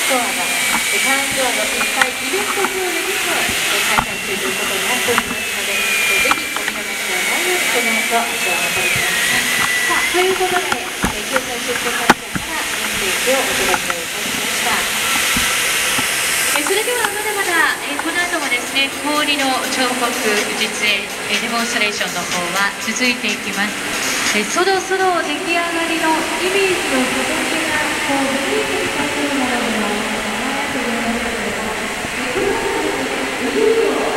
ツアーがターンツアーの1回イベントプールにて開催中ということになっておりますので、ぜひお見逃しのないようにこの後足をお運びください。さあ、ということで、球界出展会場からメッセージをお届けいたしました。それではまだまだ、この後もですね、氷の彫刻実演デモンストレーションの方は続いていきます。そろそろ出来上がりのイメージの形が見えてきた頃なのではないかなということですが、これはですね、いよいよ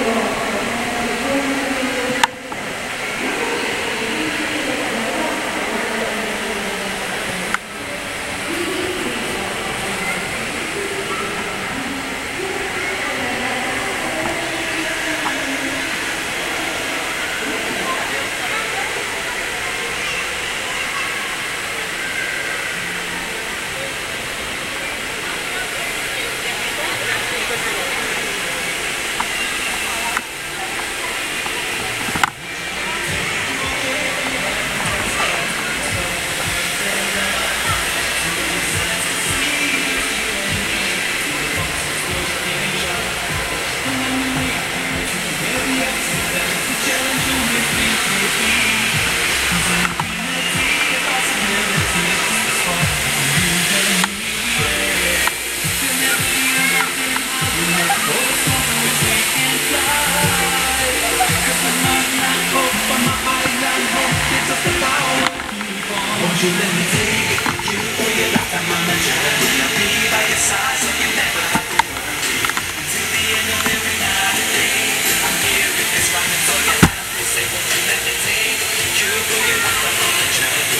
You let me take you for your lifetime on the journey. I'll be by your side so you never have to worry. Until the end of every night and day, I'm here if it's right, so you have to say, won't you let me take you for your lifetime on the journey.